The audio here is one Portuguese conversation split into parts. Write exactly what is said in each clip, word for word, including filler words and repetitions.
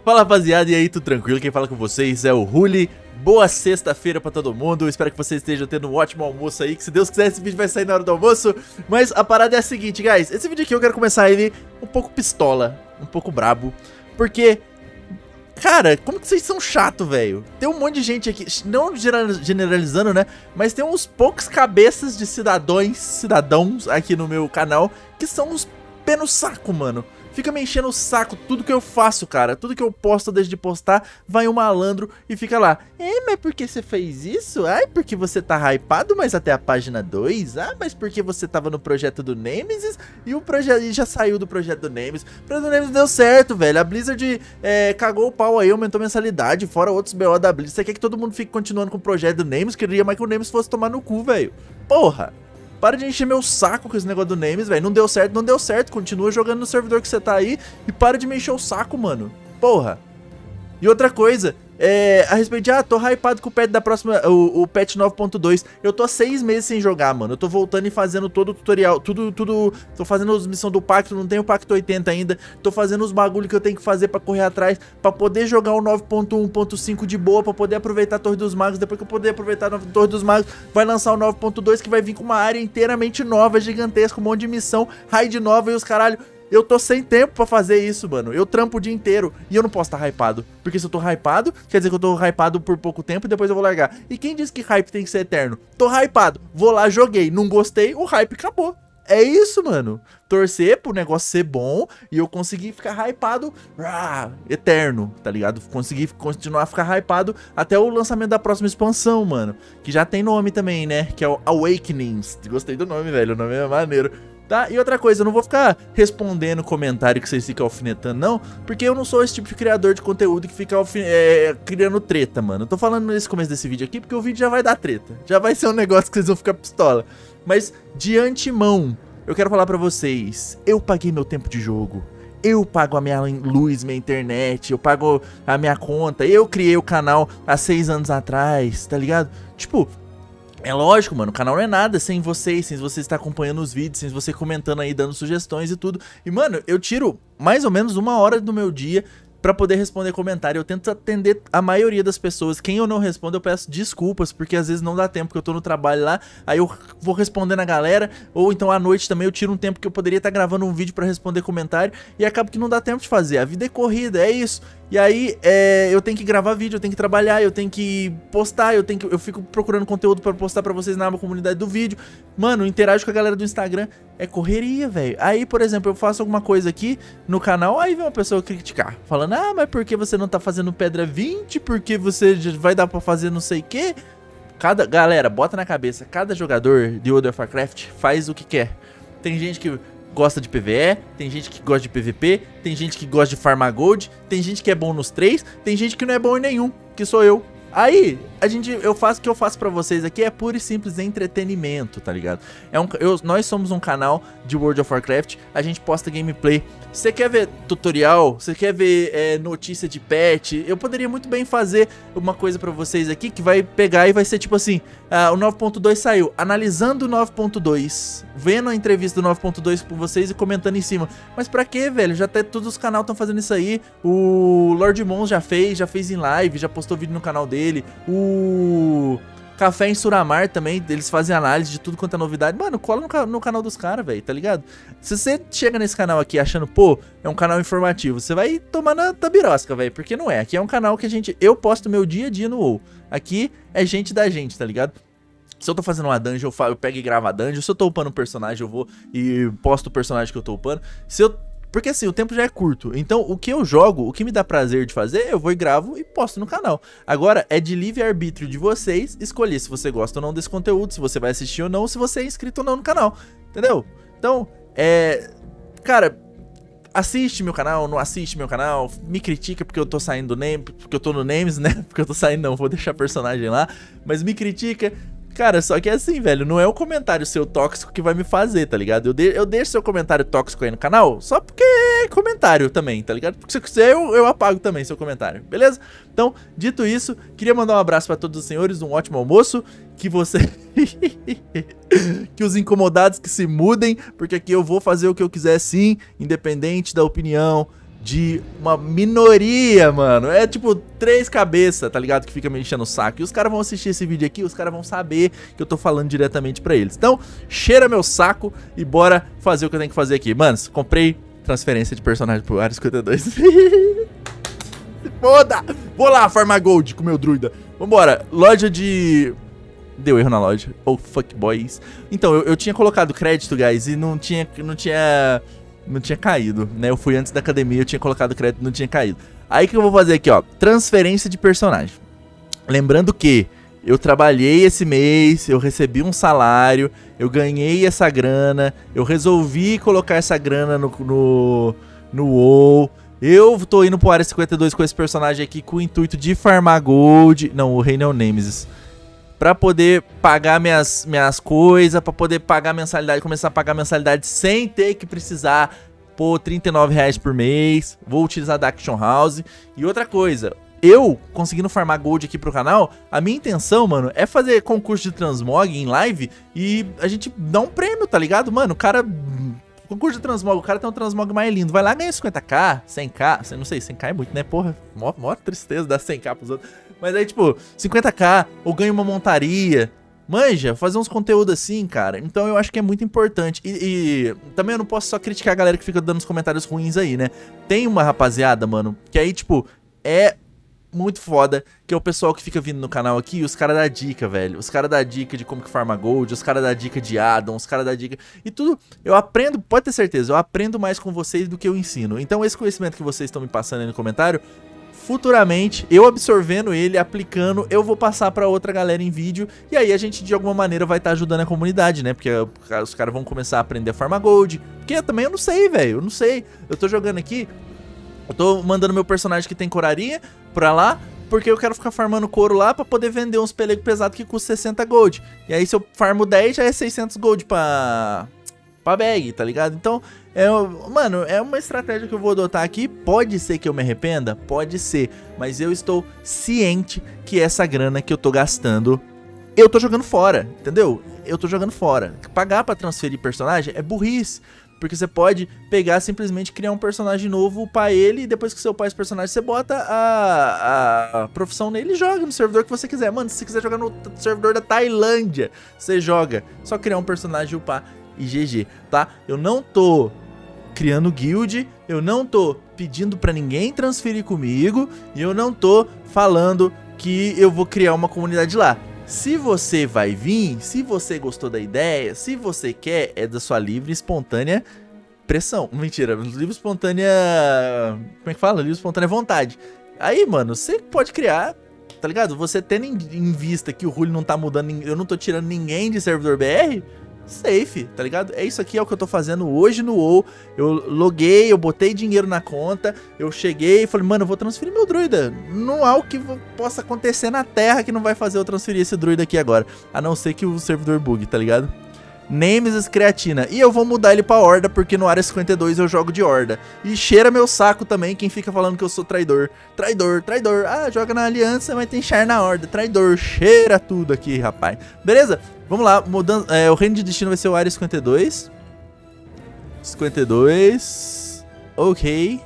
Fala rapaziada, e aí, tudo tranquilo? Quem fala com vocês é o Ruli. Boa sexta-feira pra todo mundo, espero que vocês estejam tendo um ótimo almoço aí, que se Deus quiser esse vídeo vai sair na hora do almoço. Mas a parada é a seguinte, guys, esse vídeo aqui eu quero começar ele um pouco pistola, um pouco brabo, porque, cara, como que vocês são chato, velho? Tem um monte de gente aqui, não generalizando, né, mas tem uns poucos cabeças de cidadãos, cidadãos aqui no meu canal, que são uns pé no saco, mano. Fica me enchendo o saco tudo que eu faço, cara. Tudo que eu posto, desde de postar, vai um malandro e fica lá. É, mas por que você fez isso? Ai, porque você tá hypado, mas até a página dois? Ah, mas porque você tava no projeto do Nemesis e o projeto já saiu do projeto do Nemesis. O projeto do Nemesis deu certo, velho. A Blizzard é, cagou o pau aí, aumentou a mensalidade, fora outros B O da Blizzard. Você quer que todo mundo fique continuando com o projeto do Nemesis? Queria mais que o Nemesis fosse tomar no cu, velho. Porra! Para de encher meu saco com esse negócio do Nemesis, velho. Não deu certo, não deu certo. Continua jogando no servidor que você tá aí e para de me encher o saco, mano. Porra. E outra coisa, é, a respeito de, ah, tô hypado com o patch da próxima, o, o patch nove ponto dois. Eu tô há seis meses sem jogar, mano. Eu tô voltando e fazendo todo o tutorial, tudo, tudo. Tô fazendo as missões do pacto, não tenho o pacto oitenta ainda. Tô fazendo os bagulho que eu tenho que fazer pra correr atrás, pra poder jogar o nove ponto um ponto cinco de boa, pra poder aproveitar a Torre dos Magos. Depois que eu poder aproveitar a Torre dos Magos, vai lançar o nove ponto dois, que vai vir com uma área inteiramente nova, gigantesca, um monte de missão, raid nova e os caralho. Eu tô sem tempo pra fazer isso, mano. Eu trampo o dia inteiro e eu não posso estar tá hypado. Porque se eu tô hypado, quer dizer que eu tô hypado por pouco tempo e depois eu vou largar. E quem disse que hype tem que ser eterno? Tô hypado, vou lá, joguei, não gostei, o hype acabou. É isso, mano. Torcer pro negócio ser bom e eu conseguir ficar hypado ah, eterno, tá ligado? Conseguir continuar a ficar hypado até o lançamento da próxima expansão, mano. Que já tem nome também, né? Que é o Awakenings. Gostei do nome, velho. O nome é maneiro. Tá? E outra coisa, eu não vou ficar respondendo comentário que vocês ficam alfinetando, não, porque eu não sou esse tipo de criador de conteúdo que fica é, criando treta, mano. Eu tô falando nesse começo desse vídeo aqui porque o vídeo já vai dar treta. Já vai ser um negócio que vocês vão ficar pistola. Mas, de antemão, eu quero falar pra vocês, eu paguei meu tempo de jogo. Eu pago a minha luz, minha internet, eu pago a minha conta. Eu criei o canal há seis anos atrás, tá ligado? Tipo... É lógico, mano, o canal não é nada sem vocês, sem vocês estar acompanhando os vídeos, sem você comentando aí, dando sugestões e tudo. E, mano, eu tiro mais ou menos uma hora do meu dia pra poder responder comentário. Eu tento atender a maioria das pessoas. Quem eu não respondo, eu peço desculpas, porque às vezes não dá tempo, porque eu tô no trabalho lá, aí eu vou respondendo a galera, ou então à noite também eu tiro um tempo que eu poderia estar gravando um vídeo pra responder comentário, e acaba que não dá tempo de fazer. A vida é corrida, é isso. E aí, é, eu tenho que gravar vídeo, eu tenho que trabalhar, eu tenho que postar, eu tenho que, eu fico procurando conteúdo pra postar pra vocês na comunidade do vídeo. Mano, interajo com a galera do Instagram, é correria, velho. Aí, por exemplo, eu faço alguma coisa aqui no canal, aí vem uma pessoa criticar, falando, ah, mas por que você não tá fazendo pedra vinte? Porque você vai dar pra fazer não sei o quê? Cada, galera, bota na cabeça, cada jogador de World of Warcraft faz o que quer. Tem gente que... gosta de P V E, tem gente que gosta de P V P, tem gente que gosta de farmar gold, tem gente que é bom nos três, tem gente que não é bom em nenhum, que sou eu. Aí, a gente, eu faço o que eu faço pra vocês aqui é puro e simples entretenimento, tá ligado? É um, eu, nós somos um canal de World of Warcraft, a gente posta gameplay. Você quer ver tutorial? Você quer ver é, notícia de patch? Eu poderia muito bem fazer uma coisa pra vocês aqui que vai pegar e vai ser tipo assim, ah, o nove ponto dois saiu, analisando o nove ponto dois, vendo a entrevista do nove ponto dois com vocês e comentando em cima. Mas pra quê, velho? Já até todos os canais estão fazendo isso aí. O Lord Mon já fez, já fez em live, já postou vídeo no canal dele. O Café em Suramar também, eles fazem análise de tudo quanto é novidade. Mano, cola no, ca no canal dos caras, velho, tá ligado? Se você chega nesse canal aqui achando, pô, é um canal informativo, você vai tomar na tabirosca, velho, porque não é. Aqui é um canal que a gente, eu posto meu dia a dia no WoW. Aqui é gente da gente, tá ligado? Se eu tô fazendo uma dungeon, eu, falo, eu pego e gravo a dungeon. Se eu tô upando um personagem, eu vou e posto o personagem que eu tô upando. Se eu... Porque assim, o tempo já é curto. Então, o que eu jogo, o que me dá prazer de fazer, eu vou e gravo e posto no canal. Agora, é de livre-arbítrio de vocês escolher se você gosta ou não desse conteúdo, se você vai assistir ou não, se você é inscrito ou não no canal. Entendeu? Então, é... Cara... Assiste meu canal, não assiste meu canal, me critica porque eu tô saindo do name, porque eu tô no Names, né? Porque eu tô saindo, não, vou deixar personagem lá. Mas me critica. Cara, só que é assim, velho, não é o comentário seu tóxico que vai me fazer, tá ligado? Eu, de, eu deixo seu comentário tóxico aí no canal só porque é comentário também, tá ligado? Porque se eu quiser eu, eu apago também seu comentário, beleza? Então, dito isso, queria mandar um abraço pra todos os senhores, um ótimo almoço, que você... que os incomodados que se mudem, porque aqui eu vou fazer o que eu quiser sim, independente da opinião de uma minoria, mano. É tipo três cabeças, tá ligado? Que fica me enchendo o saco. E os caras vão assistir esse vídeo aqui, os caras vão saber que eu tô falando diretamente pra eles. Então, cheira meu saco e bora fazer o que eu tenho que fazer aqui. Manos, comprei transferência de personagem pro Área cinquenta e dois. Se foda! Vou lá farmar gold com meu druida. Vambora. Loja de... Deu erro na loja. Oh, fuck boys. Então, eu, eu tinha colocado crédito, guys, e não tinha... Não tinha... Não tinha caído, né? Eu fui antes da academia, eu tinha colocado crédito, não tinha caído. Aí que eu vou fazer aqui, ó, transferência de personagem. Lembrando que eu trabalhei esse mês, eu recebi um salário, eu ganhei essa grana, eu resolvi colocar essa grana no no, no WoW. Eu tô indo pro Área cinquenta e dois com esse personagem aqui com o intuito de farmar gold. Não, o rei não é o Nemesis. Pra poder pagar minhas, minhas coisas, pra poder pagar mensalidade, começar a pagar mensalidade sem ter que precisar pôr trinta e nove reais por mês. Vou utilizar da Action House. E outra coisa, eu conseguindo farmar gold aqui pro canal, a minha intenção, mano, é fazer concurso de transmog em live e a gente dá um prêmio, tá ligado? Mano, o cara... Concurso de transmog, o cara tem um transmog mais lindo. Vai lá, ganha cinquenta k, cem k, não sei, cem k é muito, né? Porra, mó, mó tristeza dar cem k pros outros. Mas aí, tipo, cinquenta k, ou ganha uma montaria. Manja, fazer uns conteúdos assim, cara. Então eu acho que é muito importante. E, e também eu não posso só criticar a galera que fica dando os comentários ruins aí, né? Tem uma rapaziada, mano, que aí, tipo, é muito foda, que é o pessoal que fica vindo no canal aqui e os caras dão dica, velho. Os caras dão dica de como que farma gold, os caras dão dica de addon, os caras dão dica... E tudo, eu aprendo, pode ter certeza, eu aprendo mais com vocês do que eu ensino. Então esse conhecimento que vocês estão me passando aí no comentário... Futuramente, eu absorvendo ele, aplicando, eu vou passar pra outra galera em vídeo. E aí a gente, de alguma maneira, vai estar ajudando a comunidade, né? Porque os caras vão começar a aprender a farmar gold. Porque também eu não sei, velho, eu não sei. Eu tô jogando aqui, eu tô mandando meu personagem que tem coraria pra lá, porque eu quero ficar farmando couro lá pra poder vender uns pelegos pesados que custam sessenta gold. E aí se eu farmo dez, já é seiscentos gold pra... pra bag, tá ligado? Então... É, mano, é uma estratégia que eu vou adotar aqui. Pode ser que eu me arrependa? Pode ser. Mas eu estou ciente que essa grana que eu tô gastando, eu tô jogando fora, entendeu? Eu tô jogando fora. Pagar pra transferir personagem é burrice. Porque você pode pegar simplesmente criar um personagem novo, upar ele, e depois que você upar esse personagem, você bota a, a profissão nele e joga no servidor que você quiser. Mano, se você quiser jogar no servidor da Tailândia, você joga. Só criar um personagem e upar e G G, tá? Eu não tô... criando guild, eu não tô pedindo pra ninguém transferir comigo e eu não tô falando que eu vou criar uma comunidade lá. Se você vai vir, se você gostou da ideia, se você quer, é da sua livre e espontânea pressão. Mentira, livre e espontânea... Como é que fala? Livre e espontânea vontade. Aí, mano, você pode criar, tá ligado? Você tendo em vista que o Hulho não tá mudando, eu não tô tirando ninguém de servidor B R... Safe, tá ligado? É isso aqui, é o que eu tô fazendo hoje no WoW. Eu loguei, eu botei dinheiro na conta, eu cheguei e falei, mano, eu vou transferir meu druida. Não há o que possa acontecer na Terra que não vai fazer eu transferir esse druida aqui agora. A não ser que o servidor bug, tá ligado? Nemesis Creatina. E eu vou mudar ele pra Horda, porque no Área cinquenta e dois eu jogo de Horda. E cheira meu saco também quem fica falando que eu sou traidor. Traidor, traidor. Ah, joga na Aliança, mas tem char na Horda. Traidor, cheira tudo aqui, rapaz. Beleza? Vamos lá, mudando. É, o reino de destino vai ser o Área cinquenta e dois. cinquenta e dois. Ok.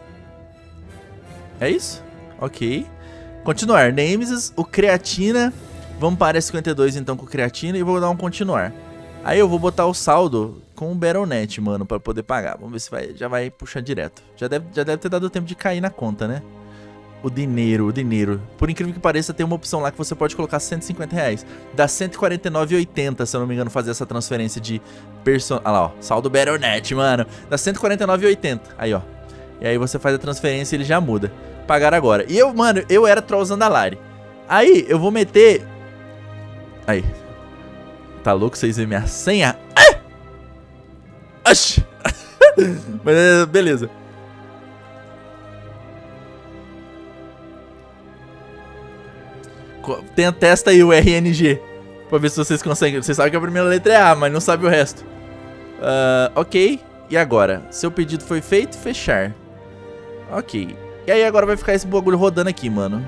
É isso? Ok. Continuar. Nemesis, o Creatina. Vamos para a Área cinquenta e dois então com o Creatina e vou dar um continuar. Aí eu vou botar o saldo com o Battle ponto net, mano, pra poder pagar. Vamos ver se vai, já vai puxar direto. Já deve, já deve ter dado tempo de cair na conta, né? O dinheiro, o dinheiro. Por incrível que pareça, tem uma opção lá que você pode colocar cento e cinquenta reais. Dá cento e quarenta e nove reais e oitenta centavos, se eu não me engano, fazer essa transferência de person... Ah lá, ó. Saldo Battle ponto net, mano. Dá cento e quarenta e nove reais e oitenta centavos. Aí, ó. E aí você faz a transferência e ele já muda. Pagar agora. E eu, mano, eu era troll Zandalari. Aí, eu vou meter... Aí. Tá louco? Vocês veem minha senha? Ah! Oxi! Mas, beleza. Tem, testa aí o R N G. Pra ver se vocês conseguem. Vocês sabem que a primeira letra é A, mas não sabe o resto. Uh, ok. E agora? Seu pedido foi feito? Fechar. Ok. E aí agora vai ficar esse bagulho rodando aqui, mano.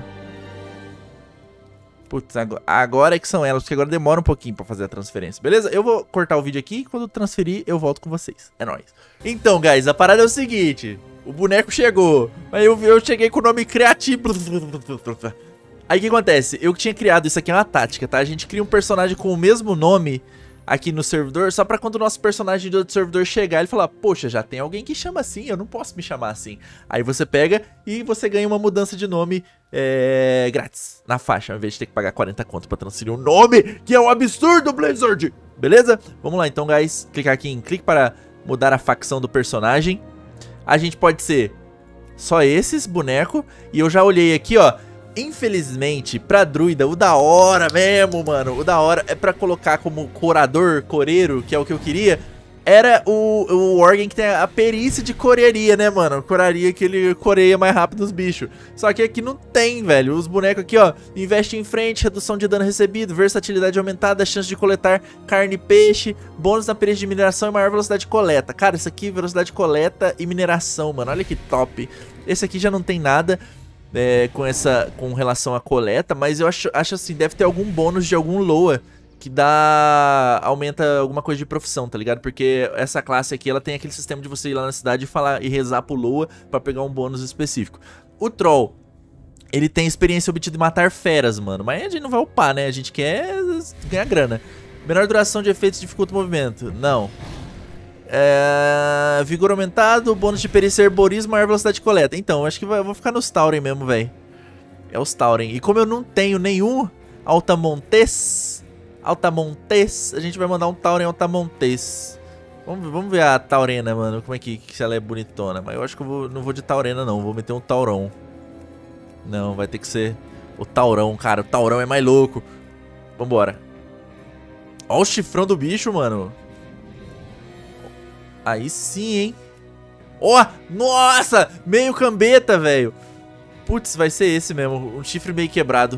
Putz, agora é que são elas, porque agora demora um pouquinho pra fazer a transferência, beleza? Eu vou cortar o vídeo aqui e quando eu transferir eu volto com vocês, é nóis. Então, guys, a parada é o seguinte. O boneco chegou. Aí eu, eu cheguei com o nome criativo. Aí o que acontece? Eu tinha criado, isso aqui é uma tática, tá? A gente cria um personagem com o mesmo nome aqui no servidor, só pra quando o nosso personagem do outro servidor chegar, ele falar, poxa, já tem alguém que chama assim, eu não posso me chamar assim. Aí você pega e você ganha uma mudança de nome é, grátis, na faixa, ao invés de ter que pagar quarenta conto pra transferir um nome, que é um absurdo, Blizzard! Beleza? Vamos lá então, guys, clicar aqui em clique para mudar a facção do personagem. A gente pode ser só esses bonecos, e eu já olhei aqui, ó. Infelizmente, pra druida, o da hora mesmo, mano, o da hora é pra colocar como corador, coreiro, que é o que eu queria, era o, o órgão que tem a perícia de corearia, né, mano? Coraria que ele coreia mais rápido os bichos. Só que aqui não tem, velho. Os bonecos aqui, ó, investe em frente, redução de dano recebido, versatilidade aumentada, chance de coletar carne e peixe, bônus na perícia de mineração e maior velocidade de coleta. Cara, isso aqui, velocidade de coleta e mineração, mano, olha que top. Esse aqui já não tem nada. É, com essa com relação à coleta, mas eu acho, acho assim, deve ter algum bônus de algum Loa que dá, aumenta alguma coisa de profissão, tá ligado? Porque essa classe aqui, ela tem aquele sistema de você ir lá na cidade e falar e rezar pro Loa pra pegar um bônus específico. O Troll, ele tem experiência obtida em matar feras, mano, mas a gente não vai upar, né? A gente quer ganhar grana. Menor duração de efeitos dificulta o movimento, não. É... Vigor aumentado, bônus de perícia herborismo, maior velocidade de coleta. Então, eu acho que vai, eu vou ficar nos Tauren mesmo, velho. É os Tauren. E como eu não tenho nenhum Altamontes, Altamontes, a gente vai mandar um Tauren Altamontes. Vamos, vamos ver a Taurena, mano, como é que, que ela é bonitona. Mas eu acho que eu vou, não vou de Taurena, não. Vou meter um Taurão. Não, vai ter que ser o Taurão, cara. O Taurão é mais louco. Vambora. Ó o chifrão do bicho, mano. Aí sim, hein? Ó, oh, nossa! Meio cambeta, velho. Putz, vai ser esse mesmo. Um chifre meio quebrado.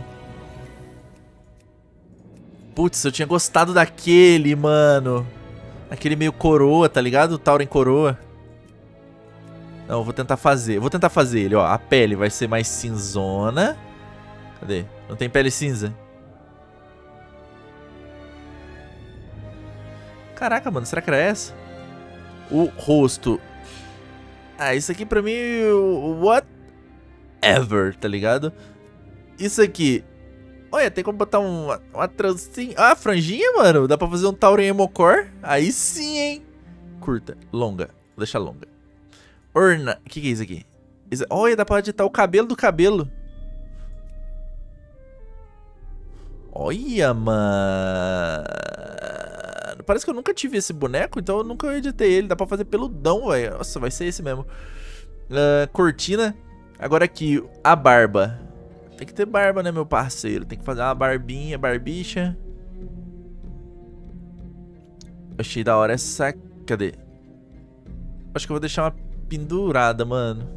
Putz, eu tinha gostado daquele, mano. Aquele meio coroa, tá ligado? O Tauren coroa. Não, eu vou tentar fazer. Eu vou tentar fazer ele, ó. A pele vai ser mais cinzona. Cadê? Não tem pele cinza? Caraca, mano. Será que era essa? O rosto. Ah, isso aqui pra mim, whatever, tá ligado? Isso aqui. Olha, tem como botar um, uma trancinha. Ah, franjinha, mano. Dá pra fazer um Tauren Emocore. Aí sim, hein. Curta, longa. Vou deixar longa. Orna. O que, que é isso aqui? Isso... Olha, dá pra editar o cabelo do cabelo. Olha, mano. Parece que eu nunca tive esse boneco, então eu nunca editei ele. Dá pra fazer peludão, velho. Nossa, vai ser esse mesmo. Uh, cortina. Agora aqui, a barba. Tem que ter barba, né, meu parceiro? Tem que fazer uma barbinha, barbicha. Achei da hora essa... Cadê? Acho que eu vou deixar uma pendurada, mano.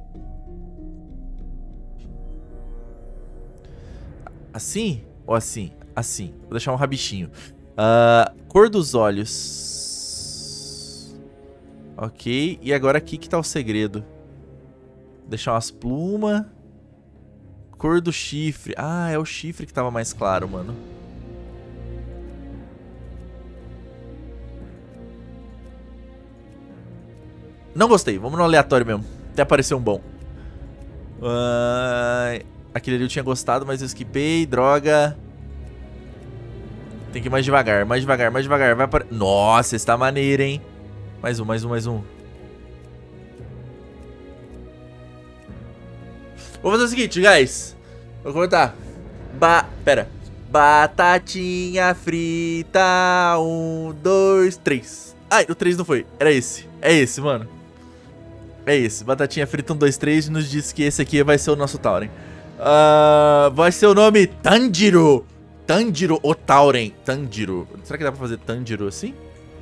Assim? Ou assim? Assim. Vou deixar um rabichinho. Uh, cor dos olhos. Ok. E agora aqui que tá o segredo. Deixar umas plumas. Cor do chifre. Ah, é o chifre que tava mais claro, mano. Não gostei. Vamos no aleatório mesmo. Até aparecer um bom. Uh, aquele ali eu tinha gostado, mas eu esquipei. Droga. Tem que ir mais devagar, mais devagar, mais devagar. Vai apare... Nossa, esse tá maneiro, hein? Mais um, mais um, mais um. Vou fazer o seguinte, guys. Vou cortar. Ba... Pera. Batatinha frita. Um, dois, três. Ai, o três não foi. Era esse. É esse, mano. É esse. Batatinha frita, um, dois, três. Nos disse que esse aqui vai ser o nosso Tauren. Uh, vai ser o nome Tanjiro. Tanjiro ou Tauren. Tanjiro. Será que dá pra fazer Tanjiro assim?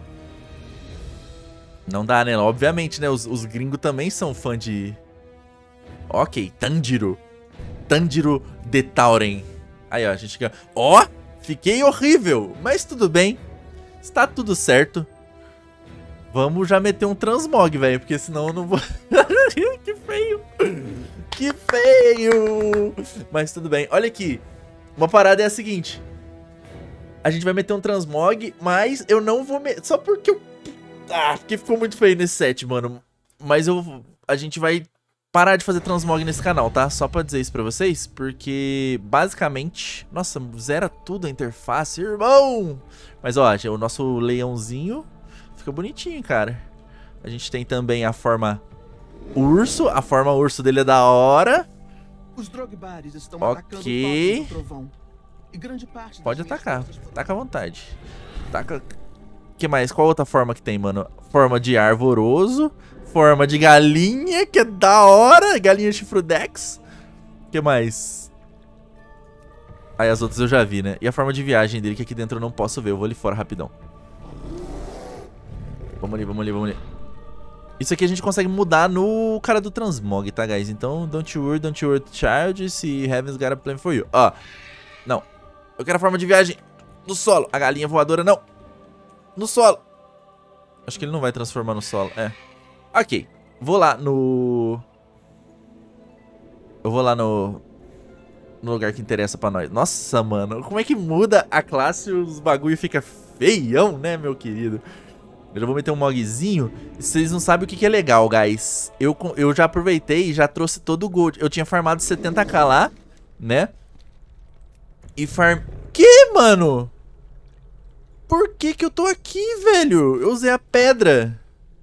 Não dá, né? Obviamente, né? Os, os gringos também são fã de... Ok, Tanjiro. Tanjiro de Tauren. Aí, ó, a gente... Ó, fiquei horrível. Mas tudo bem. Está tudo certo. Vamos já meter um transmog, velho. Porque senão eu não vou... Que feio. Que feio. Mas tudo bem. Olha aqui. Uma parada é a seguinte. A gente vai meter um transmog, mas eu não vou... Me... Só porque eu... Ah, porque ficou muito feio nesse set, mano. Mas eu... a gente vai parar de fazer transmog nesse canal, tá? Só pra dizer isso pra vocês, porque basicamente... Nossa, zera tudo a interface, irmão! Mas ó, o nosso leãozinho fica bonitinho, cara. A gente tem também a forma urso, a forma urso dele é da hora. Os Drogbares estão ok. atacando o trovão. E grande parte Pode atacar, taca à vontade. Taca... Que mais? Qual outra forma que tem, mano? Forma de arvoroso. Forma de galinha, que é da hora. Galinha chifrudex. Que mais? Aí as outras eu já vi, né? E a forma de viagem dele, que aqui dentro eu não posso ver. Eu vou ali fora rapidão. Vamos ali, vamos ali, vamos ali. Isso aqui a gente consegue mudar no cara do transmog, tá, guys? Então, don't you worry, don't you worry, child. Se Heaven's got a plan for you. Ó, não. Eu quero a forma de viagem no solo. A galinha voadora, não. No solo. Acho que ele não vai transformar no solo, é. Ok, vou lá no... Eu vou lá no... No lugar que interessa pra nós. Nossa, mano, como é que muda a classe e os bagulho fica feião, né, meu querido? Eu já vou meter um mogzinho. Vocês não sabem o que que é legal, guys. Eu, eu já aproveitei e já trouxe todo o gold. Eu tinha farmado setenta k lá, né? E farm... Que, mano? Por que que eu tô aqui, velho? Eu usei a pedra.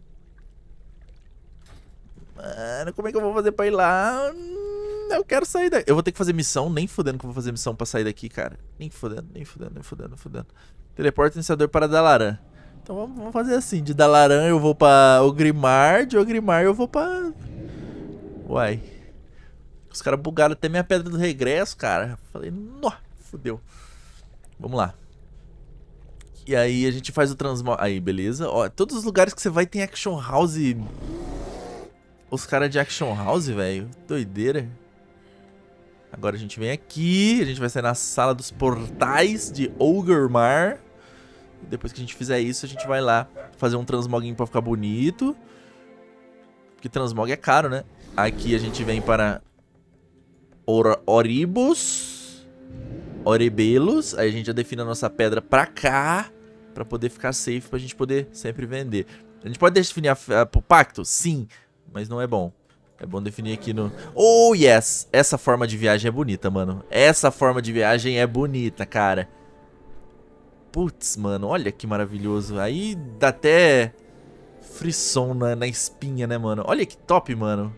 Mano, como é que eu vou fazer pra ir lá? Eu quero sair daqui. Eu vou ter que fazer missão. Nem fudendo que eu vou fazer missão pra sair daqui, cara. Nem fudendo, nem fudendo, nem fudendo, nem fudendo. Teleporta iniciador para Dalaran. Então vamos, vamos fazer assim. De Dalaran eu vou pra Orgrimmar. De Orgrimmar eu vou pra... Uai. Os caras bugaram até minha pedra do regresso, cara. Falei, nó, fudeu. Vamos lá. E aí a gente faz o transmog. Aí, beleza. Ó, todos os lugares que você vai tem Action House. Os caras de Action House, velho. Doideira. Agora a gente vem aqui. A gente vai sair na sala dos portais de Orgrimmar. Depois que a gente fizer isso, a gente vai lá fazer um transmoguinho pra ficar bonito. Porque transmog é caro, né? Aqui a gente vem para Or Oribos. Orebelos. Aí a gente já define a nossa pedra pra cá. Pra poder ficar safe, pra gente poder sempre vender. A gente pode definir a, a, pro pacto? Sim. Mas não é bom. É bom definir aqui no... Oh, yes! Essa forma de viagem é bonita, mano. Essa forma de viagem é bonita, cara. Putz, mano. Olha que maravilhoso. Aí dá até frisson na, na espinha, né, mano? Olha que top, mano.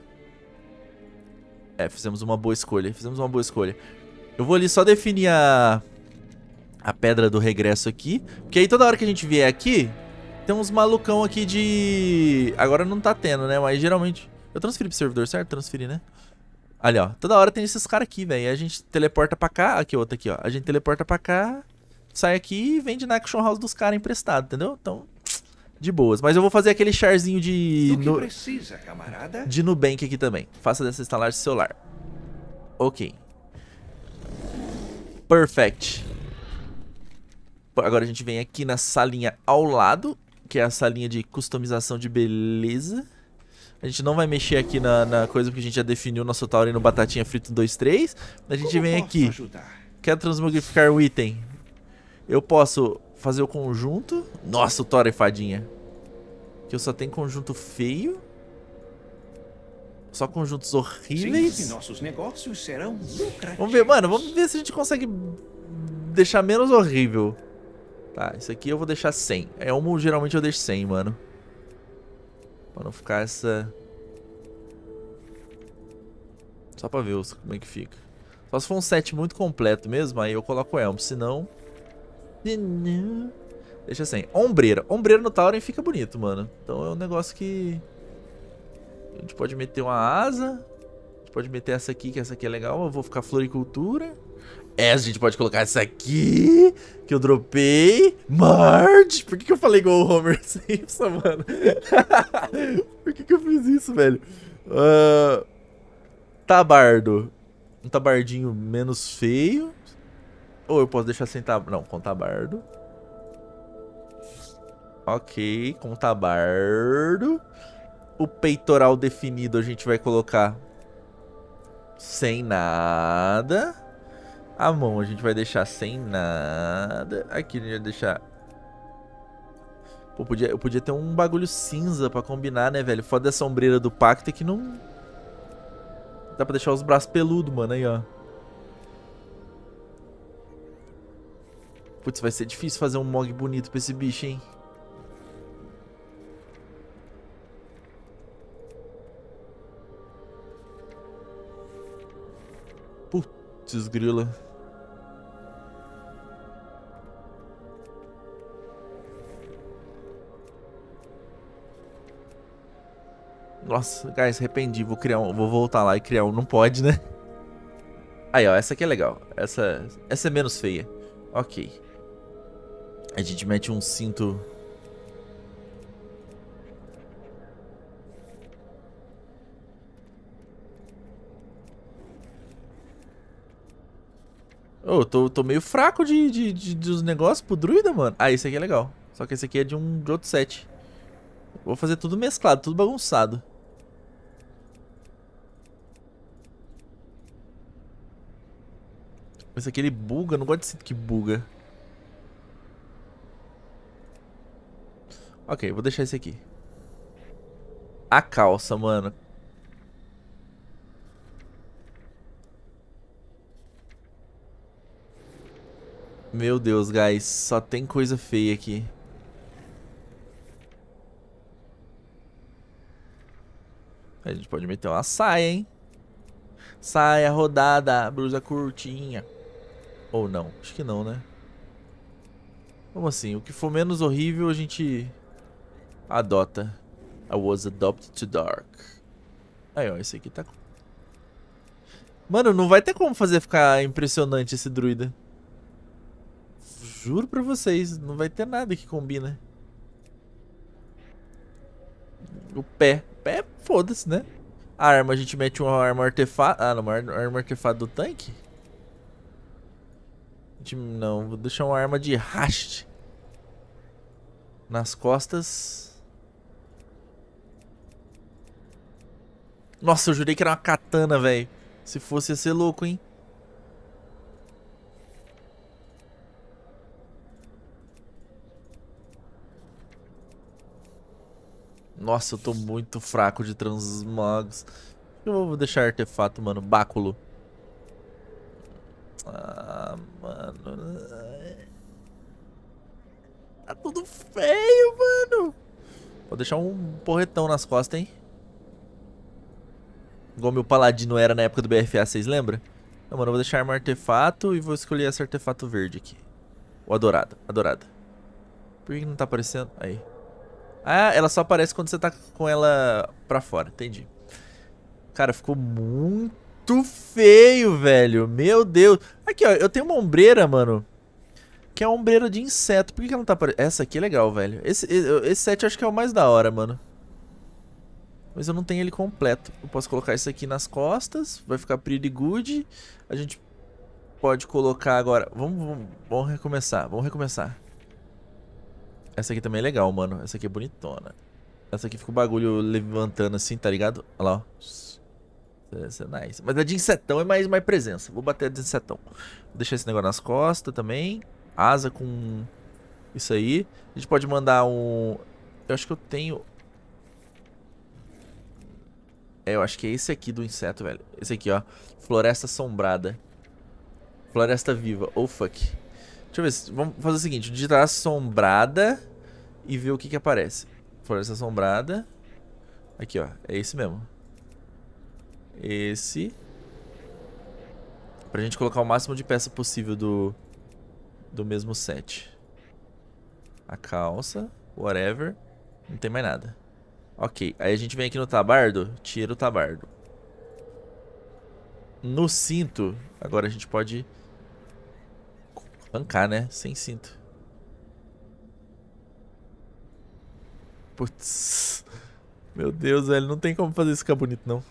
É, fizemos uma boa escolha. Fizemos uma boa escolha. Eu vou ali só definir a... A pedra do regresso aqui. Porque aí toda hora que a gente vier aqui... Tem uns malucão aqui de... Agora não tá tendo, né? Mas geralmente... Eu transferi pro servidor, certo? Transferi, né? Ali, ó. Toda hora tem esses caras aqui, velho. A gente teleporta pra cá. Aqui, outra aqui, ó. A gente teleporta pra cá. Sai aqui e vende na Action House dos caras emprestado, entendeu? Então, de boas. Mas eu vou fazer aquele charzinho de... Do que no... precisa, camarada? De Nubank aqui também. Faça dessa estalagem celular. Ok. Perfect. Agora a gente vem aqui na salinha ao lado, que é a salinha de customização de beleza. A gente não vai mexer aqui na, na coisa, porque a gente já definiu o nosso taurino batatinha frito um, dois, três. A gente Como vem posso aqui. ajudar? Quer transmogrificar o item? Eu posso fazer o conjunto. Nossa, o Thor e fadinha. Que eu só tenho conjunto feio. Só conjuntos horríveis. Sim, nossos negócios serão lucrativos. Vamos ver, mano. Vamos ver se a gente consegue deixar menos horrível. Tá, isso aqui eu vou deixar cem. É um, geralmente eu deixo cem, mano. Pra não ficar essa... Só pra ver os, como é que fica. Só se for um set muito completo mesmo, aí eu coloco elmo. Se não... Deixa cem. Ombreira. Ombreira no Tauren fica bonito, mano. Então é um negócio que... A gente pode meter uma asa. A gente pode meter essa aqui, que essa aqui é legal. Eu vou ficar floricultura. Essa a gente pode colocar essa aqui, que eu dropei. Marge! Por que, que eu falei igual o Homer Simpson, mano? Por que, que eu fiz isso, velho? Uh, tabardo. Um tabardinho menos feio. Ou eu posso deixar sem tabardo. Não, com tabardo. Ok, com tabardo. O peitoral definido a gente vai colocar sem nada. A mão a gente vai deixar sem nada. Aqui a gente vai deixar Pô, podia, eu podia ter um bagulho cinza pra combinar, né, velho? Foda dessa ombreira do pacto é que não... Dá pra deixar os braços peludos, mano, aí, ó. Putz, vai ser difícil fazer um Mog bonito pra esse bicho, hein? Putz, grila. Nossa, guys, arrependi. Vou criar um, vou voltar lá e criar um. Não pode, né? Aí, ó, essa aqui é legal. Essa, essa é menos feia. Ok. A gente mete um cinto. Oh, eu tô, tô meio fraco de, de, de, dos negócios pro druida, mano. Ah, esse aqui é legal. Só que esse aqui é de um de outro set. Vou fazer tudo mesclado, tudo bagunçado. Esse aqui ele buga, eu não gosto de cinto que buga. Ok, vou deixar esse aqui. A calça, mano. Meu Deus, guys, só tem coisa feia aqui. A gente pode meter uma saia, hein? Saia rodada, blusa curtinha. Ou não, acho que não, né? Como assim? O que for menos horrível a gente adota. I was adopted to dark. Aí, ó, esse aqui tá... Mano, não vai ter como fazer ficar impressionante esse druida. Juro pra vocês, não vai ter nada que combina. O pé. O pé, foda-se, né? A arma, a gente mete uma arma artefato. Ah, não, uma arma artefato do tanque? A gente, não, vou deixar uma arma de haste. Nas costas. Nossa, eu jurei que era uma katana, velho. Se fosse, ia ser louco, hein? Nossa, eu tô muito fraco de transmogos. Eu vou deixar artefato, mano. Báculo. Ah, mano. Tá tudo feio, mano. Vou deixar um porretão nas costas, hein? Igual meu paladino era na época do B F A, vocês lembram? Não, mano, eu vou deixar arma artefato e vou escolher esse artefato verde aqui. O adorado, adorada. Por que não tá aparecendo? Aí. Ah, ela só aparece quando você tá com ela pra fora, entendi. Cara, ficou muito feio, velho. Meu Deus. Aqui, ó, eu tenho uma ombreira, mano. Que é uma ombreira de inseto. Por que, que ela não tá aparecendo? Essa aqui é legal, velho. Esse, esse set eu acho que é o mais da hora, mano. Mas eu não tenho ele completo. Eu posso colocar isso aqui nas costas. Vai ficar pretty good. A gente pode colocar agora... Vamos, vamos, vamos recomeçar. Vamos recomeçar. Essa aqui também é legal, mano. Essa aqui é bonitona. Essa aqui fica o bagulho levantando assim, tá ligado? Olha lá, ó. Essa é nice. Mas a de insetão é mais, mais presença. Vou bater a de insetão. Vou deixar esse negócio nas costas também. Asa com isso aí. A gente pode mandar um... Eu acho que eu tenho... É, eu acho que é esse aqui do inseto, velho. Esse aqui, ó. Floresta assombrada. Floresta viva. Oh, fuck. Deixa eu ver. Se... Vamos fazer o seguinte. Digitar assombrada e ver o que que aparece. Floresta assombrada. Aqui, ó. É esse mesmo. Esse. Pra gente colocar o máximo de peça possível do... Do mesmo set. A calça. Whatever. Não tem mais nada. Ok, aí a gente vem aqui no tabardo, tira o tabardo. No cinto, agora a gente pode arrancar, né? Sem cinto. Putz. Meu Deus, velho, não tem como fazer isso ficar bonito, não.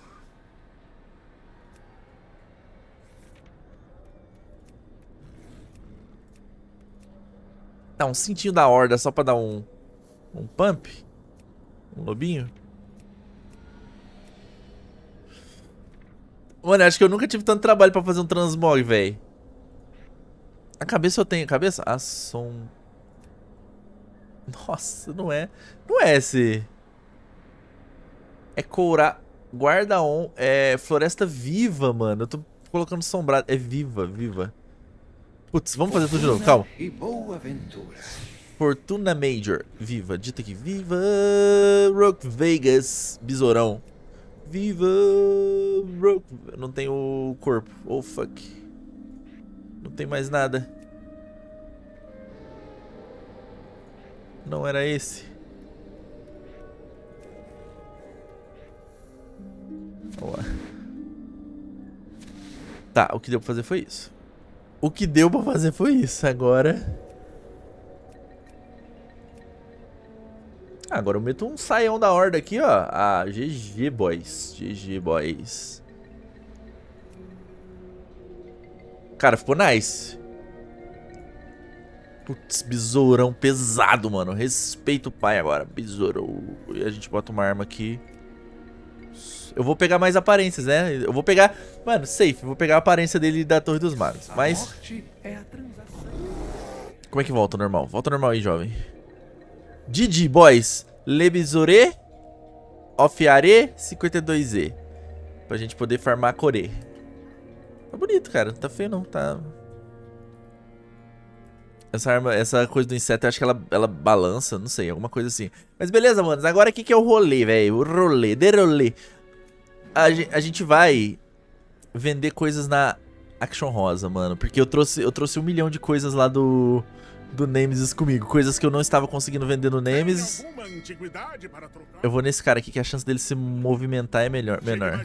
Tá, um cintinho da horda só pra dar um... Um pump. Um lobinho? Mano, acho que eu nunca tive tanto trabalho pra fazer um transmog, velho. A cabeça eu tenho. A cabeça? A som... Nossa, não é. Não é esse. É Coura... Guarda-on... É Floresta Viva, mano. Eu tô colocando sombrado. É Viva, Viva. Putz, vamos fazer tudo de novo, calma. E boa aventura. Fortuna Major. Viva, dita aqui. Viva Rock Vegas. Besourão. Viva Rock... Não tem o corpo. Oh, fuck. Não tem mais nada. Não era esse. Boa. Tá, o que deu pra fazer foi isso. O que deu pra fazer foi isso. Agora... Agora eu meto um saião da horda aqui, ó. Ah, G G, boys. G G, boys. Cara, ficou nice. Putz, besourão pesado, mano. Respeita o pai agora. Besouro. E a gente bota uma arma aqui. Eu vou pegar mais aparências, né? Eu vou pegar... Mano, safe. Eu vou pegar a aparência dele da Torre dos Magos. Mas... Como é que volta normal? Volta normal aí, jovem. G G, boys. Le Besouré. Ofiare. cinquenta e dois E. Pra gente poder farmar a Corê. Tá bonito, cara. Não tá feio, não. Tá... Essa arma, essa coisa do inseto, eu acho que ela, ela balança, não sei, alguma coisa assim. Mas beleza, manos. Agora o que, que é o rolê, velho? O rolê, de rolê. A, a gente vai vender coisas na Action Rosa, mano. Porque eu trouxe, eu trouxe um milhão de coisas lá do, do Nemesis comigo. Coisas que eu não estava conseguindo vender no Nemesis. Eu vou nesse cara aqui que a chance dele se movimentar é melhor, menor.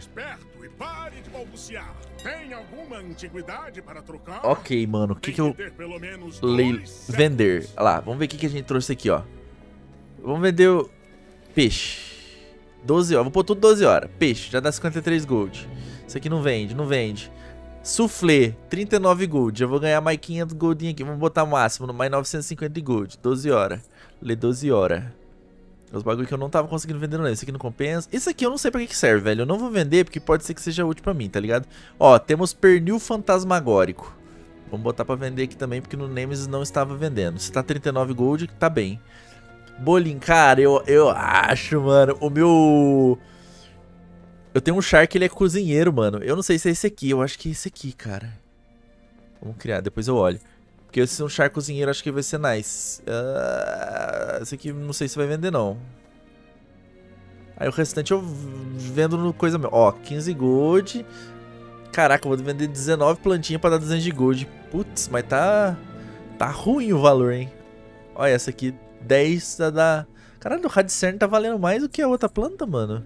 Tem alguma antiguidade para trocar? Ok, mano. O que que eu... Leil... Vender. Olha lá, vamos ver o que que a gente trouxe aqui, ó. Vamos vender o... Peixe. doze horas. Vou pôr tudo doze horas. Peixe. Já dá cinquenta e três gold. Isso aqui não vende, não vende. Soufflé. trinta e nove gold. Já vou ganhar mais quinhentos goldinho aqui. Vamos botar máximo. Mais novecentos e cinquenta gold. doze horas. Lê doze horas. Os bagulho que eu não tava conseguindo vender não. Isso aqui não compensa. Isso aqui eu não sei pra que que serve, velho. Eu não vou vender porque pode ser que seja útil pra mim, tá ligado? Ó, temos pernil fantasmagórico. Vamos botar pra vender aqui também porque no Nemesis não estava vendendo. Se tá trinta e nove gold, tá bem. Bolinho, cara, eu, eu acho, mano. O meu... Eu tenho um char que ele é cozinheiro, mano. Eu não sei se é esse aqui. Eu acho que é esse aqui, cara. Vamos criar, depois eu olho. Porque esse é um char cozinheiro, acho que vai ser nice. Uh, esse aqui não sei se vai vender, não. Aí o restante eu vendo no coisa mesmo. Ó, quinze gold. Caraca, eu vou vender dezenove plantinhas pra dar duzentos de gold. Putz, mas tá... Tá ruim o valor, hein. Olha essa aqui, dez da... da... Caralho, o Radicern tá valendo mais do que a outra planta, mano.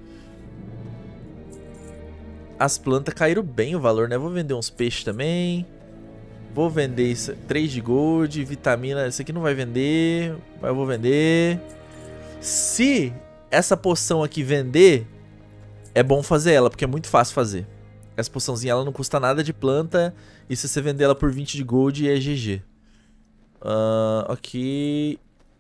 As plantas caíram bem o valor, né? Vou vender uns peixes também. Vou vender isso, três de gold, vitamina, esse aqui não vai vender, mas eu vou vender. Se essa poção aqui vender, é bom fazer ela, porque é muito fácil fazer. Essa poçãozinha, ela não custa nada de planta, e se você vender ela por vinte de gold, é G G. Uh, ok.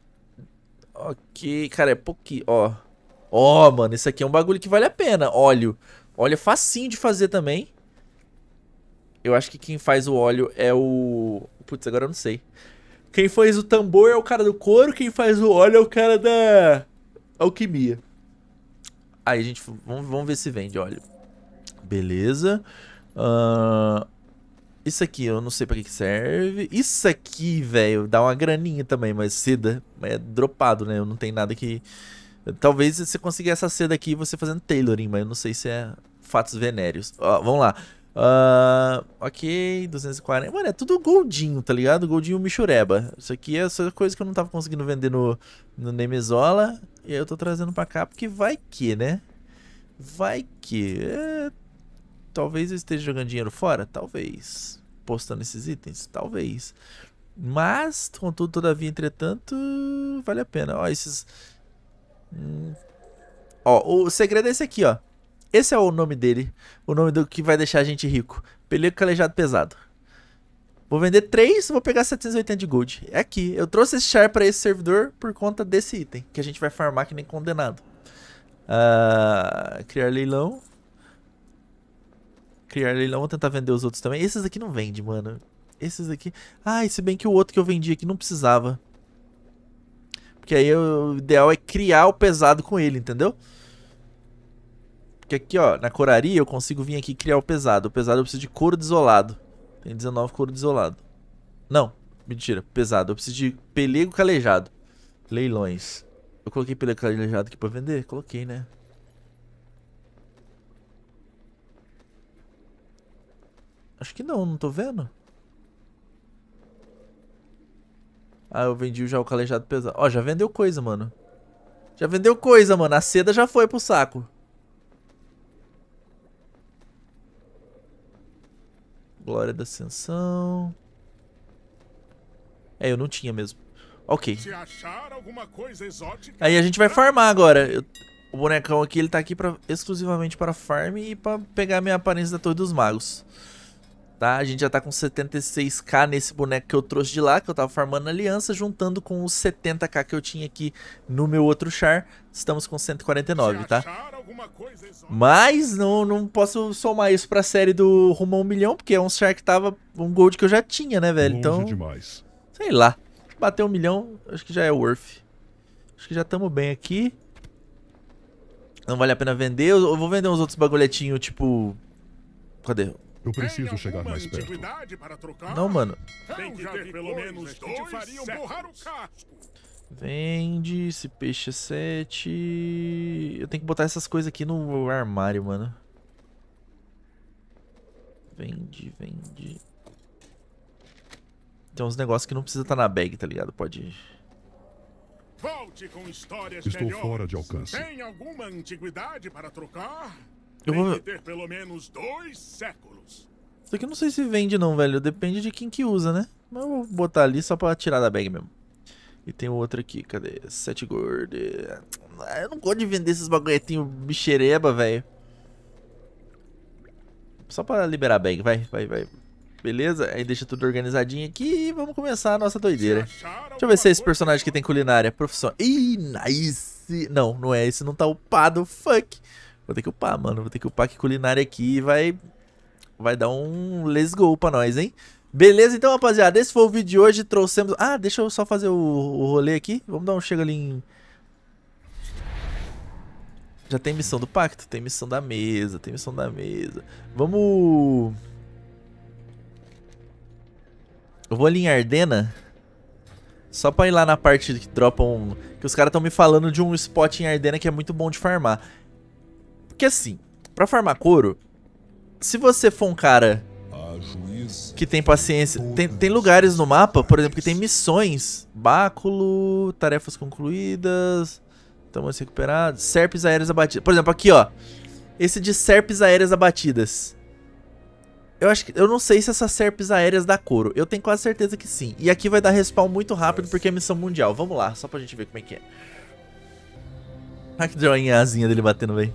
Ok, cara, é pouquinho, ó. Ó, mano, isso aqui é um bagulho que vale a pena, óleo. Óleo é facinho de fazer também. Eu acho que quem faz o óleo é o... Putz, agora eu não sei. Quem faz o tambor é o cara do couro. Quem faz o óleo é o cara da alquimia. Aí, gente, vamos, vamos ver se vende óleo. Beleza. Uh, isso aqui eu não sei pra que que serve. Isso aqui, velho, dá uma graninha também, mas seda é dropado, né? Eu não tenho nada que... Talvez você consiga essa seda aqui você fazendo tailoring, mas eu não sei se é fatos venéreos. Ó, vamos lá. Uh, ok, duzentos e quarenta. Mano, é tudo goldinho, tá ligado? Goldinho michureba. Isso aqui é essa coisa que eu não tava conseguindo vender no, no Nemezola. E aí eu tô trazendo pra cá porque vai que, né? Vai que. É... Talvez eu esteja jogando dinheiro fora? Talvez. Postando esses itens? Talvez. Mas, contudo, todavia, entretanto, vale a pena. Ó, esses... Hum... Ó, o segredo é esse aqui, ó. Esse é o nome dele, o nome do que vai deixar a gente rico. Pelego calejado pesado. Vou vender três, vou pegar setecentos e oitenta de gold. É aqui, eu trouxe esse char pra esse servidor por conta desse item, que a gente vai farmar que nem condenado. Uh, criar leilão. Criar leilão, vou tentar vender os outros também. Esses aqui não vende, mano. Esses aqui... Ah, se bem que o outro que eu vendi aqui não precisava. Porque aí o ideal é criar o pesado com ele, entendeu? Porque aqui, ó, na coraria eu consigo vir aqui e criar o pesado. O pesado eu preciso de couro desolado. Tem dezenove couro desolado. Não, mentira, pesado. Eu preciso de pelego calejado. Leilões. Eu coloquei pelego calejado aqui pra vender? Coloquei, né? Acho que não, não tô vendo. Ah, eu vendi já o calejado pesado. Ó, já vendeu coisa, mano. Já vendeu coisa, mano. A seda já foi pro saco. Glória da Ascensão. É, eu não tinha mesmo. Ok. Se achar alguma coisa exótica, aí a gente vai farmar agora. Eu, o bonecão aqui, ele tá aqui pra, exclusivamente para farm e pra pegar a minha aparência da Torre dos Magos. Tá? A gente já tá com setenta e seis k nesse boneco que eu trouxe de lá, que eu tava farmando na aliança, juntando com os setenta k que eu tinha aqui no meu outro char. Estamos com cento e quarenta e nove, tá? Mas não, não posso somar isso pra série do rumo a um milhão, porque é um char que tava um gold que eu já tinha, né, velho? Então, demais. sei lá. Bater um milhão, acho que já é worth. Acho que já estamos bem aqui. Não vale a pena vender. Eu vou vender uns outros bagulhetinhos, tipo... Cadê? Eu preciso chegar mais perto. Não, mano. Tem que ter pelo menos dois. Vende esse peixe sete. Eu tenho que botar essas coisas aqui no armário, mano. Vende, vende. Tem uns negócios que não precisa estar na bag, tá ligado? Pode ir. Volte com histórias Estou melhores. fora de alcance. Tem alguma antiguidade para trocar? Eu Tem vou... que ter pelo menos dois séculos. Isso aqui eu não sei se vende não, velho. Depende de quem que usa, né? Mas eu vou botar ali só pra tirar da bag mesmo. E tem outro aqui, cadê? Sete gold. Eu não gosto de vender esses bagulhetinhos bichereba, velho. Só pra liberar a bag, vai, vai, vai. Beleza? Aí deixa tudo organizadinho aqui e vamos começar a nossa doideira. Deixa eu ver se é esse personagem que tem culinária. Profissão. Ih, nice. Não, não é. Esse não tá upado. Fuck. Vou ter que upar, mano. Vou ter que upar aqui culinária aqui e vai... Vai dar um let's go pra nós, hein? Beleza, então, rapaziada. Esse foi o vídeo de hoje. Trouxemos... Ah, deixa eu só fazer o, o rolê aqui. Vamos dar um chega ali em... Já tem missão do pacto? Tem missão da mesa. Tem missão da mesa. Vamos... Eu vou ali em Ardena. Só pra ir lá na parte que dropam... Que os caras estão me falando de um spot em Ardena que é muito bom de farmar. Porque assim, pra farmar couro, se você for um cara que tem paciência... Tem, tem lugares no mapa, por exemplo, que tem missões. Báculo, tarefas concluídas, estamos recuperados, serpes aéreas abatidas. Por exemplo, aqui ó, esse de serpes aéreas abatidas. Eu acho que... Eu não sei se essas serpes aéreas dá couro. Eu tenho quase certeza que sim. E aqui vai dar respawn muito rápido porque é missão mundial. Vamos lá, só pra gente ver como é que é. Olha que joinhazinha dele batendo, velho.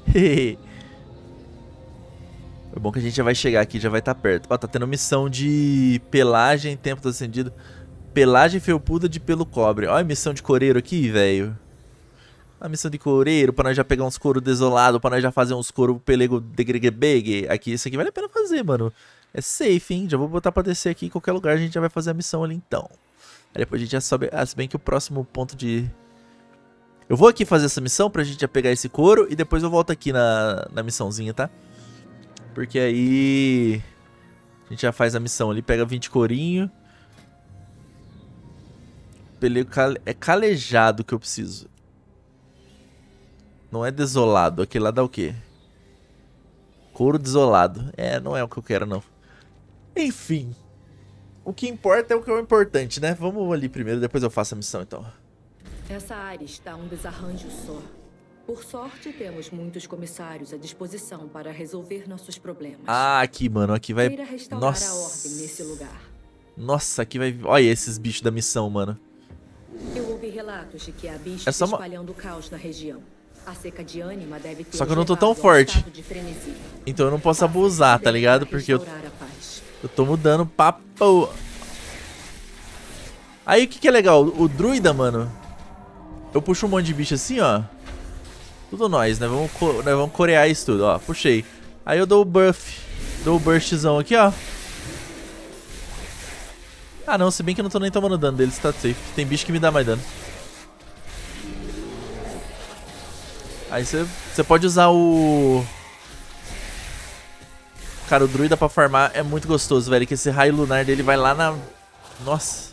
É bom que a gente já vai chegar aqui, já vai estar perto. Ó, tá tendo missão de pelagem, tempo do acendido. Pelagem felpuda de pelo cobre. Olha a missão de coreiro aqui, velho. A missão de coreiro, pra nós já pegar uns couro desolado, pra nós já fazer uns couro pelego degregebeg. Aqui, isso aqui vale a pena fazer, mano. É safe, hein? Já vou botar pra descer aqui em qualquer lugar, a gente já vai fazer a missão ali então. Aí depois a gente já sobe... Ah, se bem que o próximo ponto de... Eu vou aqui fazer essa missão pra gente já pegar esse couro e depois eu volto aqui na, na missãozinha, tá? Porque aí... A gente já faz a missão ali, pega vinte corinho. Pelego cale... É calejado que eu preciso. Não é desolado, aquele lá dá o quê? Couro desolado. É, não é o que eu quero não. Enfim. O que importa é o que é o importante, né? Vamos ali primeiro, depois eu faço a missão então. Essa área está um desarranjo só. Por sorte, temos muitos comissários à disposição para resolver nossos problemas. Ah, aqui, mano, aqui vai... Queira restaurar Nossa. a ordem nesse lugar. Nossa, aqui vai... Olha esses bichos da missão, mano. Eu ouvi relatos de que há bichos É só uma- espalhando caos na região. A seca de ânima deve ter Só que eu não tô levado tão ao forte. estado de frenesi. Então eu não posso abusar, tá ligado? Porque eu, Restaurar a paz. eu tô mudando papo. Aí o que que é legal? O druida, mano. Eu puxo um monte de bicho assim, ó. Tudo nós, né? Vamos, co- nós vamos corear isso tudo, ó. Puxei. Aí eu dou o buff. Dou o burstzão aqui, ó. Ah, não. Se bem que eu não tô nem tomando dano deles, tá safe. Tem bicho que me dá mais dano. Aí você pode usar o... Cara, o druida pra farmar é muito gostoso, velho. Que esse raio lunar dele vai lá na... Nossa.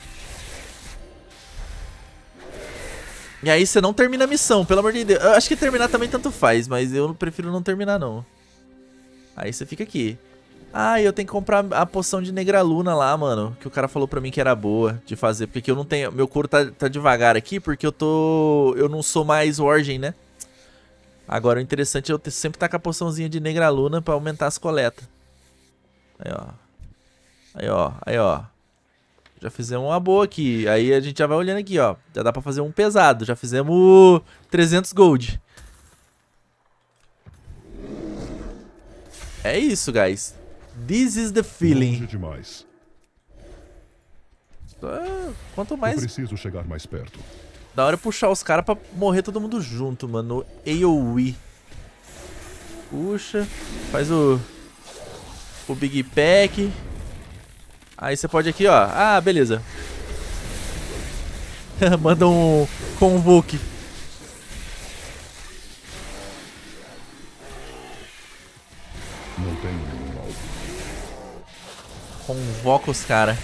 E aí você não termina a missão, pelo amor de Deus. Eu acho que terminar também tanto faz, mas eu prefiro não terminar, não. Aí você fica aqui. Ah, eu tenho que comprar a poção de Negraluna lá, mano. Que o cara falou pra mim que era boa de fazer. Porque aqui eu não tenho... Meu couro tá, tá devagar aqui, porque eu tô... Eu não sou mais Origin, né? Agora o interessante é eu ter, sempre estar com a poçãozinha de Negraluna pra aumentar as coletas. Aí, ó. Aí, ó. Aí, ó. Já fizemos uma boa aqui. Aí a gente já vai olhando aqui, ó. Já dá pra fazer um pesado. Já fizemos trezentos gold. É isso, guys. This is the feeling. Longe demais. Ah, quanto mais... Eu preciso chegar mais perto. Da hora é puxar os caras pra morrer todo mundo junto, mano. No AoE. Puxa. Faz o... O Big Pack. Aí você pode aqui, ó. Ah, beleza. Manda um Convoke. Não tenho nenhum mal. Convoca os caras.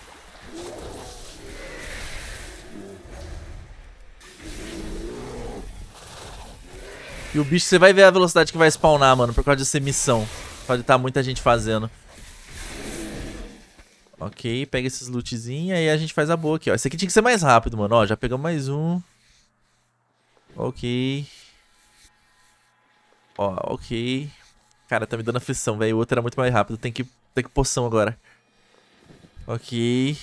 E o bicho, você vai ver a velocidade que vai spawnar, mano, por causa de ser missão. Pode estar muita gente fazendo. Ok, pega esses lootzinhos e a gente faz a boa aqui, ó. Esse aqui tinha que ser mais rápido, mano. Ó, já pegamos mais um. Ok. Ó, ok. Cara, tá me dando aflição, velho. O outro era muito mais rápido. Tem que, tem que poção agora. Ok.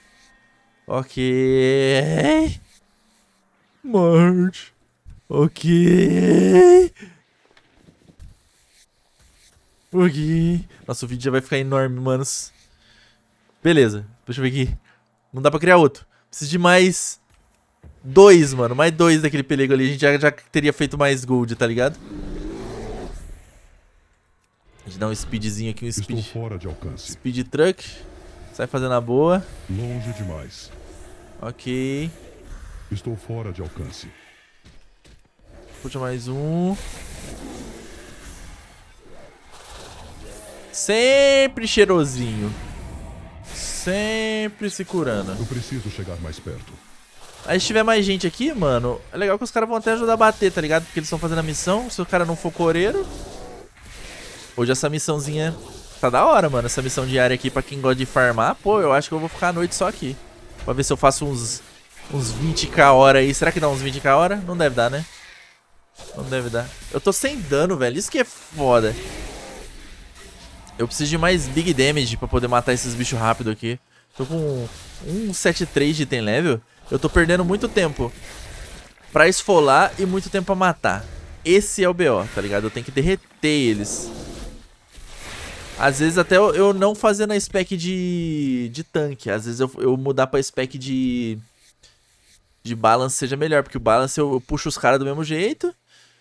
Ok. March. Ok. Ok. Nossa, o vídeo já vai ficar enorme, manos. Beleza, deixa eu ver aqui. Não dá pra criar outro. Preciso de mais dois, mano. Mais dois daquele pelego ali. A gente já, já teria feito mais gold, tá ligado? A gente dá um speedzinho aqui, um speed. Estou fora de alcance. Speed truck. Sai fazendo a boa. Longe demais. Ok. Estou fora de alcance. Puxa mais um. Sempre cheirosinho. Sempre se curando. Eu preciso chegar mais perto. Aí se tiver mais gente aqui, mano, é legal que os caras vão até ajudar a bater, tá ligado? Porque eles estão fazendo a missão. Se o cara não for coreiro. Hoje essa missãozinha tá da hora, mano. Essa missão diária aqui pra quem gosta de farmar. Pô, eu acho que eu vou ficar a noite só aqui. Pra ver se eu faço uns, uns vinte k hora aí. Será que dá uns vinte k hora? Não deve dar, né? Não deve dar. Eu tô sem dano, velho. Isso que é foda. Eu preciso de mais big damage pra poder matar esses bichos rápido aqui. Tô com um sete três de item level. Eu tô perdendo muito tempo pra esfolar e muito tempo pra matar. Esse é o B O, tá ligado? Eu tenho que derreter eles. Às vezes até eu, eu não fazendo a spec de, de tanque. Às vezes eu, eu mudar pra spec de, de balance seja melhor. Porque o balance eu, eu puxo os caras do mesmo jeito.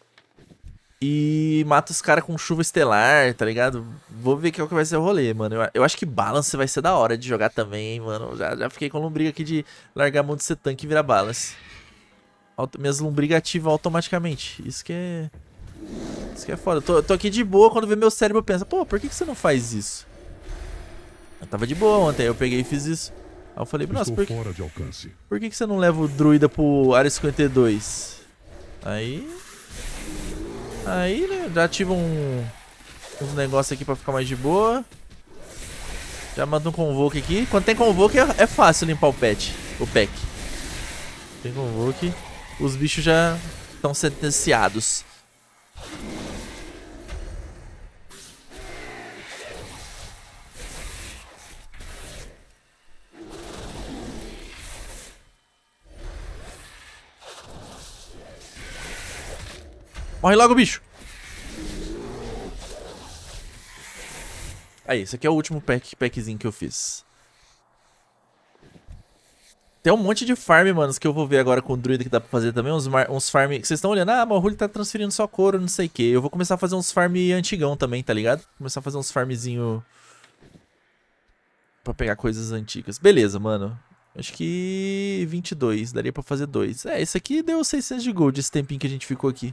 E mato os caras com chuva estelar, tá ligado? Vou ver qual que vai ser o rolê, mano. Eu, eu acho que balance vai ser da hora de jogar também, hein, mano. Já, já fiquei com lombriga aqui de largar a mão de ser tanque e virar balance. Auto, minhas lombrigas ativam automaticamente. Isso que é... Isso que é foda. Eu tô, tô aqui de boa, quando vê meu cérebro pensa, pô, por que, que você não faz isso? Eu tava de boa ontem, aí eu peguei e fiz isso. Aí eu falei, nossa, por que, fora de alcance. por que, que você não leva o druida pro área cinquenta e dois? Aí... Aí, né, já ativa um, uns negócios aqui pra ficar mais de boa. Já manda um convoke aqui. Quando tem convoke é, é fácil limpar o pet, o pack. Tem convoke, os bichos já estão sentenciados. Morre logo, bicho. Aí, esse aqui é o último pack, packzinho que eu fiz. Tem um monte de farm, manos, que eu vou ver agora com o druida que dá pra fazer também. Uns, uns farm que vocês estão olhando. Ah, mas o Hulk tá transferindo só couro, não sei o que. Eu vou começar a fazer uns farm antigão também, tá ligado? Começar a fazer uns farmzinho pra pegar coisas antigas. Beleza, mano. Acho que vinte e dois, daria pra fazer dois. É, esse aqui deu seiscentos de gold, esse tempinho que a gente ficou aqui.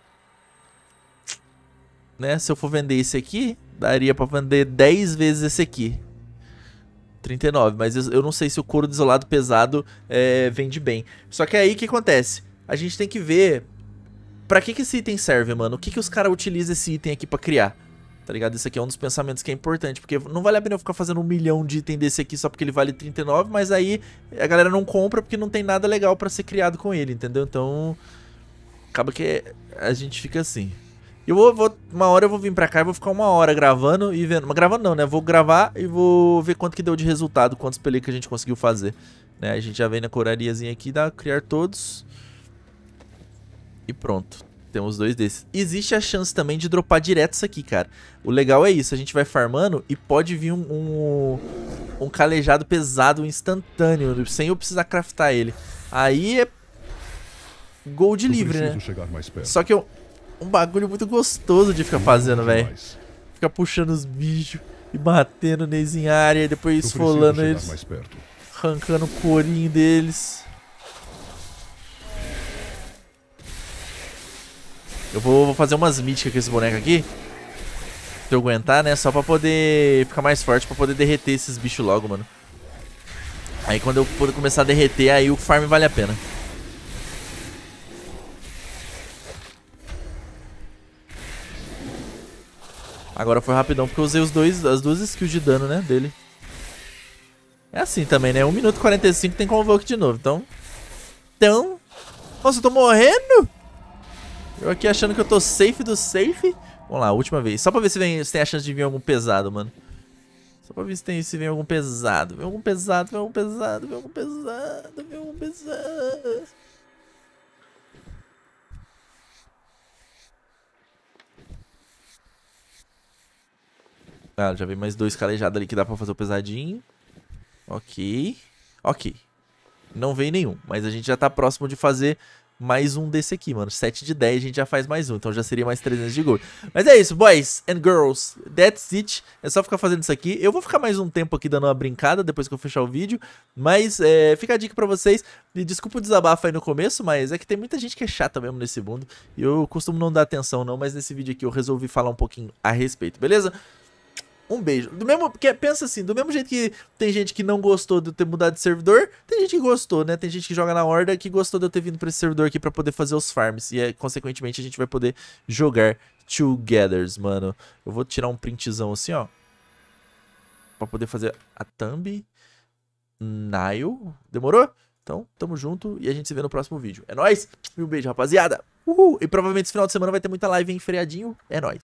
Né, se eu for vender esse aqui, daria pra vender dez vezes esse aqui. trinta e nove, mas eu não sei se o couro desolado pesado é, vende bem. Só que aí o que acontece? A gente tem que ver pra que, que esse item serve, mano. O que, que os caras utilizam esse item aqui pra criar. Tá ligado? Esse aqui é um dos pensamentos que é importante. Porque não vale a pena eu ficar fazendo um milhão de item desse aqui só porque ele vale trinta e nove. Mas aí a galera não compra porque não tem nada legal pra ser criado com ele, entendeu? Então acaba que a gente fica assim. Eu vou, vou, uma hora eu vou vir pra cá e vou ficar uma hora gravando e vendo. Mas gravando não, né? Vou gravar e vou ver quanto que deu de resultado, quantos pele que a gente conseguiu fazer. Né? A gente já vem na corariazinha aqui, dá criar todos. E pronto. Temos dois desses. Existe a chance também de dropar direto isso aqui, cara. O legal é isso, a gente vai farmando e pode vir um, um, um calejado pesado instantâneo, sem eu precisar craftar ele. Aí é gold Eu livre, né? preciso chegar mais perto. Só que é um, um bagulho muito gostoso de ficar fazendo, velho. Demais. Ficar puxando os bichos e batendo neles em área e depois Eu preciso esfolando chegar eles, mais perto. arrancando o corinho deles. Eu vou, vou fazer umas míticas com esse boneco aqui. Se eu aguentar, né? Só pra poder ficar mais forte, pra poder derreter esses bichos logo, mano. Aí quando eu for começar a derreter, aí o farm vale a pena. Agora foi rapidão, porque eu usei os dois, as duas skills de dano, né, dele. É assim também, né? um minuto e quarenta e cinco tem convoke de novo, então... Então... Nossa, eu tô morrendo? Eu aqui achando que eu tô safe do safe. Vamos lá, última vez. Só pra ver se, vem, se tem a chance de vir algum pesado, mano. Só pra ver se, tem, se vem algum pesado. Vem algum pesado, vem algum pesado, vem algum pesado, vem algum pesado. Ah, já veio mais dois calejados ali que dá pra fazer o pesadinho. Ok. Ok. Não veio nenhum, mas a gente já tá próximo de fazer mais um desse aqui, mano. sete de dez a gente já faz mais um, então já seria mais trezentos de gold. Mas é isso, boys and girls. That's it. É só ficar fazendo isso aqui. Eu vou ficar mais um tempo aqui dando uma brincada depois que eu fechar o vídeo. Mas é, fica a dica pra vocês. E desculpa o desabafo aí no começo, mas é que tem muita gente que é chata mesmo nesse mundo. E eu costumo não dar atenção não, mas nesse vídeo aqui eu resolvi falar um pouquinho a respeito, beleza? Um beijo. Do mesmo, porque pensa assim, do mesmo jeito que tem gente que não gostou de eu ter mudado de servidor, tem gente que gostou, né? Tem gente que joga na horda que gostou de eu ter vindo pra esse servidor aqui pra poder fazer os farms. E, é, consequentemente, a gente vai poder jogar togethers, mano. Eu vou tirar um printzão assim, ó. Pra poder fazer a thumb. Nile. Demorou? Então, tamo junto e a gente se vê no próximo vídeo. É nóis? E um beijo, rapaziada. Uhul. E provavelmente esse final de semana vai ter muita live em feriadinho. É nóis.